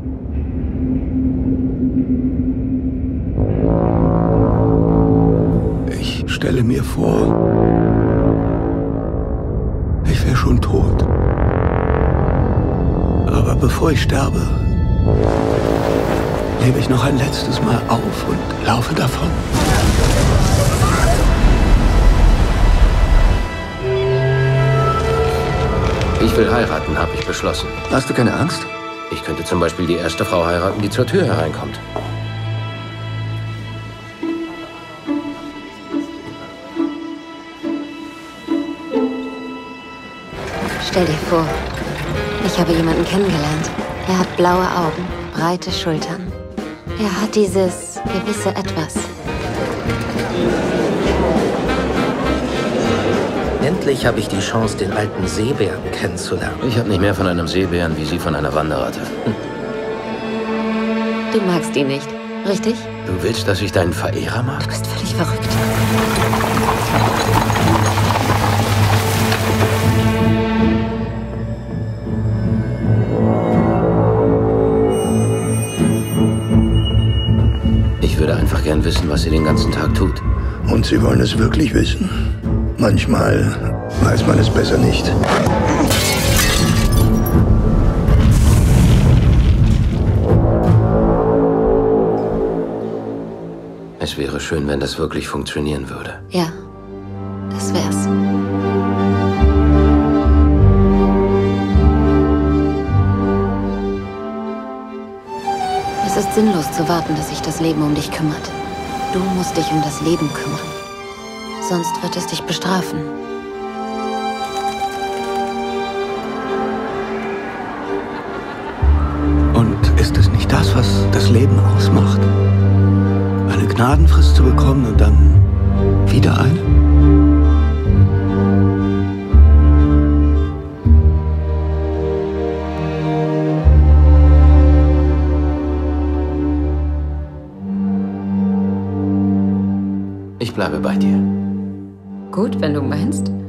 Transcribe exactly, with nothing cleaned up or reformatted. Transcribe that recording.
Ich stelle mir vor, ich wäre schon tot. Aber bevor ich sterbe, lebe ich noch ein letztes Mal auf und laufe davon. Ich will heiraten, habe ich beschlossen. Hast du keine Angst? Ich könnte zum Beispiel die erste Frau heiraten, die zur Tür hereinkommt. Stell dir vor, ich habe jemanden kennengelernt. Er hat blaue Augen, breite Schultern. Er hat dieses gewisse Etwas. Endlich habe ich die Chance, den alten Seebären kennenzulernen. Ich habe nicht mehr von einem Seebären wie Sie von einer Wanderratte. Hm. Du magst ihn nicht, richtig? Du willst, dass ich deinen Verehrer mag? Du bist völlig verrückt. Ich würde einfach gern wissen, was sie den ganzen Tag tut. Und Sie wollen es wirklich wissen? Manchmal weiß man es besser nicht. Es wäre schön, wenn das wirklich funktionieren würde. Ja, das wär's. Es ist sinnlos zu warten, dass sich das Leben um dich kümmert. Du musst dich um das Leben kümmern. Sonst wird es dich bestrafen. Und ist es nicht das, was das Leben ausmacht? Eine Gnadenfrist zu bekommen und dann wieder eine? Ich bleibe bei dir. Gut, wenn du meinst.